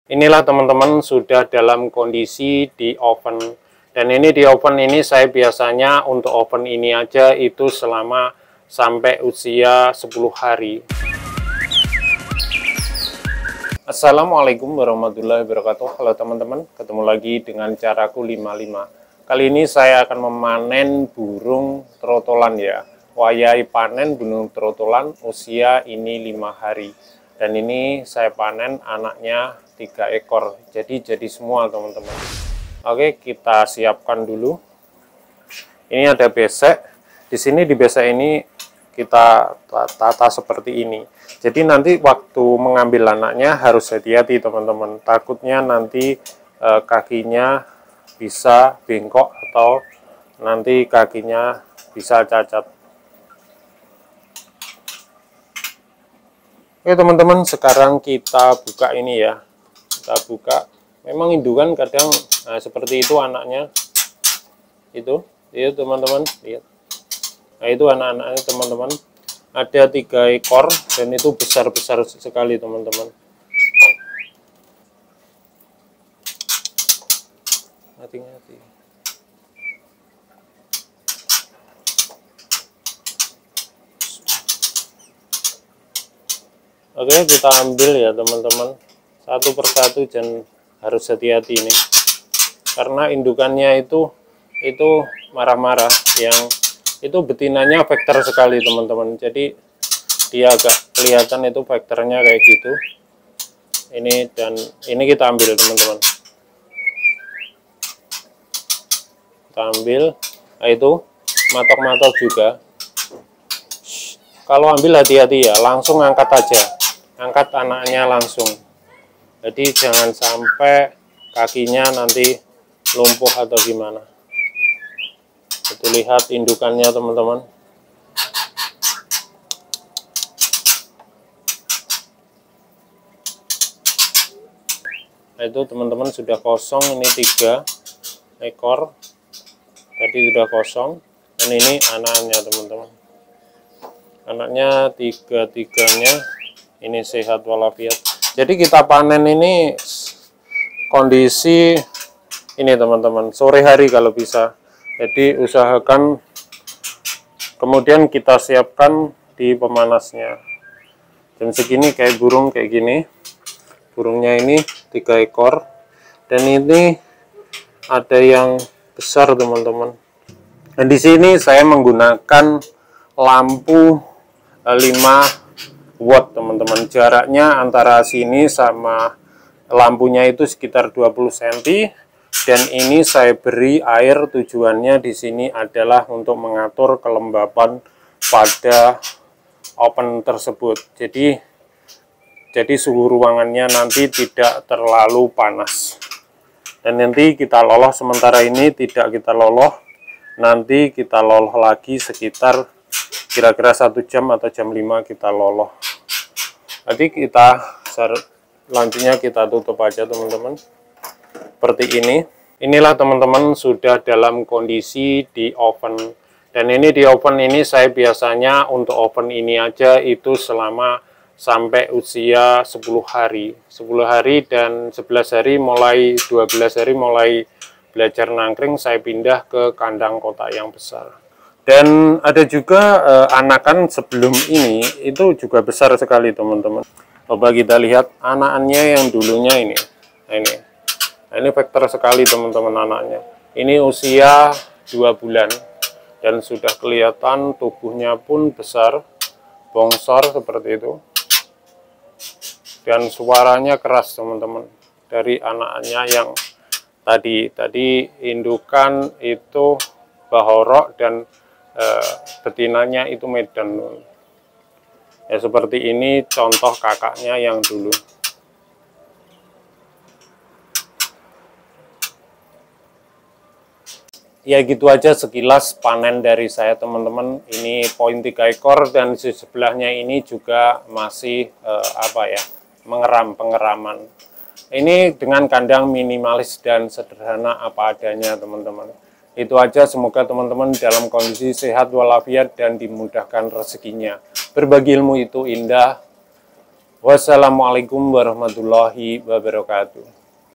Inilah teman-teman sudah dalam kondisi di oven. Dan ini di oven ini saya biasanya untuk oven ini aja itu selama sampai usia 10 hari. Assalamualaikum warahmatullahi wabarakatuh. Halo teman-teman, ketemu lagi dengan caraku 55. Kali ini saya akan memanen burung trotolan ya. Wayai panen burung trotolan usia ini 5 hari. Dan ini saya panen anaknya 3 ekor. Jadi semua teman-teman. Oke, kita siapkan dulu. Ini ada besek. Di sini di besek ini kita tata seperti ini. Jadi nanti waktu mengambil anaknya harus hati-hati teman-teman. Takutnya nanti kakinya bisa bengkok atau nanti kakinya bisa cacat. Oke teman-teman, sekarang kita buka ini ya. Kita buka. Memang indukan kadang seperti itu anaknya. Itu teman-teman, lihat. Nah itu anak-anaknya teman-teman. Ada 3 ekor dan itu besar-besar sekali teman-teman. Hati-hati. Oke, kita ambil ya teman-teman, satu persatu dan harus hati-hati ini, karena indukannya itu marah-marah, yang itu betinanya vektor sekali teman-teman, jadi dia agak kelihatan itu vektornya kayak gitu. Ini dan ini kita ambil teman-teman, kita ambil. Nah itu matok-matok juga. Kalau ambil hati-hati ya, langsung angkat aja, angkat anaknya langsung. Jadi jangan sampai kakinya nanti lumpuh atau gimana. Itu lihat indukannya teman-teman. Nah itu teman-teman sudah kosong, ini 3 ekor. Tadi sudah kosong. Dan ini anaknya teman-teman. Anaknya 3-3-nya ini sehat walafiat. Jadi kita panen ini kondisi ini teman-teman, sore hari kalau bisa. Jadi usahakan kemudian kita siapkan di pemanasnya. Jam segini kayak burung kayak gini. Burungnya ini 3 ekor. Dan ini ada yang besar teman-teman. Dan di sini saya menggunakan lampu 5 watt teman-teman. Jaraknya antara sini sama lampunya itu sekitar 20 cm. Dan ini saya beri air, tujuannya di sini adalah untuk mengatur kelembapan pada oven tersebut. Jadi suhu ruangannya nanti tidak terlalu panas. Dan nanti kita loloh, sementara ini tidak kita loloh. Nanti kita loloh lagi sekitar kira-kira 1 jam atau jam 5 kita loloh. Nanti kita selanjutnya kita tutup aja teman-teman. Seperti ini. Inilah teman-teman sudah dalam kondisi di oven. Dan ini di oven ini saya biasanya untuk oven ini aja itu selama sampai usia 10 hari. 10 hari dan 11 hari mulai 12 hari mulai belajar nangkring saya pindah ke kandang kotak yang besar. Dan ada juga anakan sebelum ini itu juga besar sekali teman-teman. Coba kita lihat anakannya yang dulunya ini. Nah, ini vektor sekali teman-teman anaknya. Ini usia 2 bulan dan sudah kelihatan tubuhnya pun besar, bongsor seperti itu. Dan suaranya keras teman-teman dari anaknya yang tadi indukan itu bahorok dan betinanya itu Medan. Ya seperti ini contoh kakaknya yang dulu. Ya gitu aja sekilas panen dari saya teman-teman. Ini poin 3 ekor dan di sebelahnya ini juga masih pengeraman. Ini dengan kandang minimalis dan sederhana apa adanya teman-teman. Itu aja, semoga teman-teman dalam kondisi sehat walafiat dan dimudahkan rezekinya. Berbagi ilmu itu indah. Wassalamualaikum warahmatullahi wabarakatuh.